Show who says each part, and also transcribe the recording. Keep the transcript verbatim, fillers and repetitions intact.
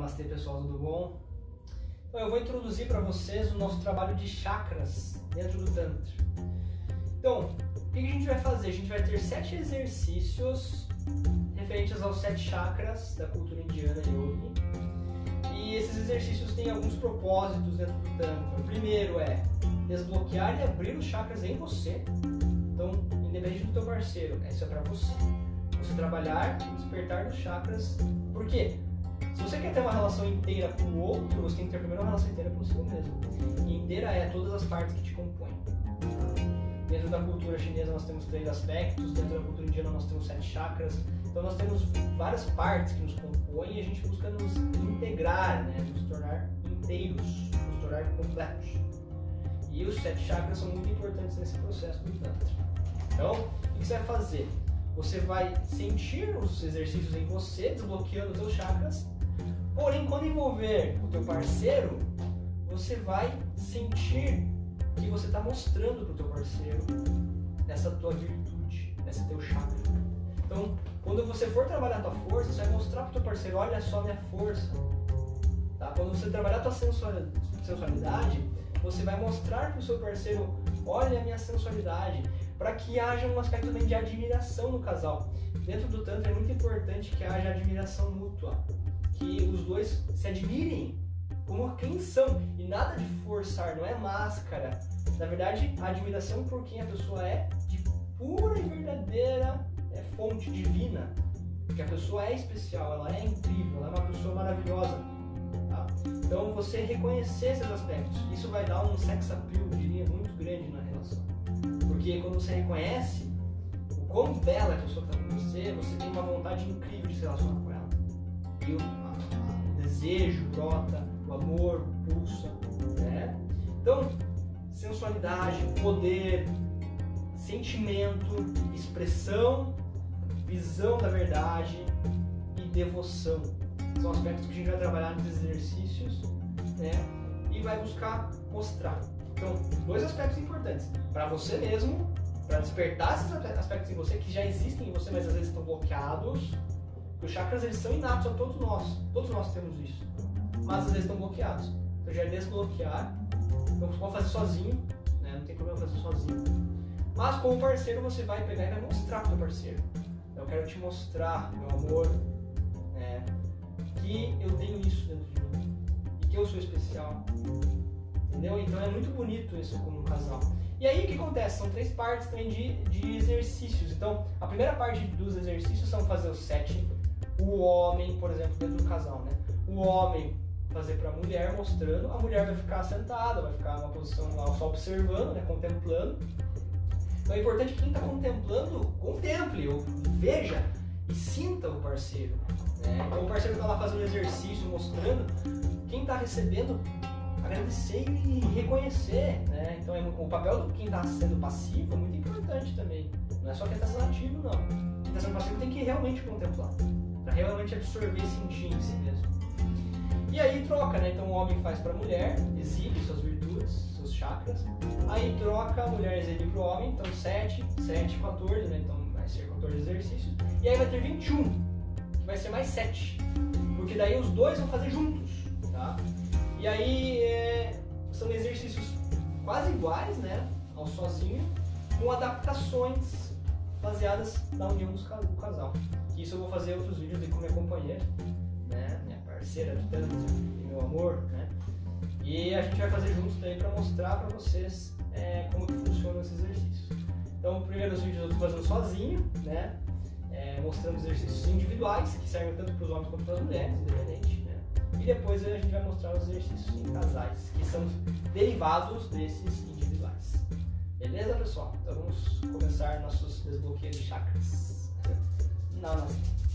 Speaker 1: Namastê pessoal, tudo bom? Então eu vou introduzir para vocês o nosso trabalho de chakras dentro do Tantra. Então, o que a gente vai fazer? A gente vai ter sete exercícios referentes aos sete chakras da cultura indiana yogi. E esses exercícios têm alguns propósitos dentro do Tantra. O primeiro é desbloquear e abrir os chakras em você. Então, independente do teu parceiro, isso é para você. Você trabalhar e despertar dos chakras. Por quê? Se você quer ter uma relação inteira com o outro, você tem que ter primeiro uma relação inteira consigo mesmo. E inteira é todas as partes que te compõem. Dentro da cultura chinesa nós temos três aspectos, dentro da cultura indiana nós temos sete chakras. Então nós temos várias partes que nos compõem e a gente busca nos integrar, né? Nos tornar inteiros, nos tornar completos. E os sete chakras são muito importantes nesse processo do Tantra. Então, o que você vai fazer? Você vai sentir os exercícios em você, desbloqueando os seus chakras. Porém, quando envolver o teu parceiro, você vai sentir que você está mostrando para o teu parceiro essa tua virtude, esse teu chakra. Então, quando você for trabalhar a tua força, você vai mostrar para o teu parceiro, olha só a minha força. Tá? Quando você trabalhar a tua sensualidade, você vai mostrar para o seu parceiro, olha a minha sensualidade, para que haja um aspecto também de admiração no casal. Dentro do Tantra é muito importante que haja admiração mútua, que os dois se admirem como quem são, e nada de forçar, não é máscara. Na verdade, a admiração por quem a pessoa é, de pura e verdadeira é, fonte divina, que a pessoa é especial, ela é incrível, ela é uma pessoa maravilhosa. Tá? Então, você reconhecer esses aspectos, isso vai dar um sex appeal, diria, muito grande na relação. Porque quando você reconhece o quão bela a pessoa está com você, você tem uma vontade incrível de se relacionar com ela. E o, a, a, o desejo brota, o amor pulsa, né? Então, sensualidade, poder, sentimento, expressão, visão da verdade e devoção. São aspectos que a gente vai trabalhar nos exercícios, né? E vai buscar mostrar. Então, dois aspectos importantes. Para você mesmo, para despertar esses aspectos em você que já existem em você, mas às vezes estão bloqueados. Os chakras, eles são inatos a todos nós. Todos nós temos isso. Mas às vezes estão bloqueados. Então já é desbloquear. Então você pode fazer sozinho, né? Não tem problema fazer sozinho. Mas com o parceiro você vai pegar e vai mostrar para o parceiro. Eu quero te mostrar, meu amor, né? Que eu tenho isso dentro de mim. E que eu sou especial. Entendeu? Então é muito bonito isso como um casal. E aí o que acontece? São três partes também de, de exercícios. Então a primeira parte dos exercícios são fazer os sete. O homem, por exemplo, dentro do casal, né? O homem fazer para a mulher, mostrando. A mulher vai ficar sentada, vai ficar numa posição lá só observando, né? Contemplando. Então é importante que quem está contemplando, contemple, ou veja e sinta o parceiro. Né? Então o parceiro está lá fazendo exercício, mostrando. Quem está recebendo, agradecer e reconhecer, né? Então é, o papel de quem está sendo passivo é muito importante também. Não é só quem está sendo ativo, não. Quem está sendo passivo tem que realmente contemplar, para realmente absorver e sentir em si mesmo. E aí troca, né? Então o homem faz para a mulher, exibe suas virtudes, seus chakras. Aí troca, a mulher exibe para o homem, então sete, sete, quatorze, né? Então vai ser quatorze exercícios. E aí vai ter vinte e um, que vai ser mais sete, porque daí os dois vão fazer juntos, tá? E aí é, são exercícios quase iguais, né, ao sozinho, com adaptações baseadas na união do casal. Isso eu vou fazer outros vídeos de com minha companheira, né, minha parceira de Tantra, meu amor, né. E a gente vai fazer juntos daí para mostrar para vocês é, como que funcionam esses exercícios. Então, primeiro os vídeos eu estou fazendo sozinho, né, é, mostrando exercícios individuais que servem tanto para os homens quanto para as mulheres, independente. E depois a gente vai mostrar os exercícios em casais, que são derivados desses individuais. Beleza, pessoal? Então vamos começar nossos desbloqueios de chakras. Namastê.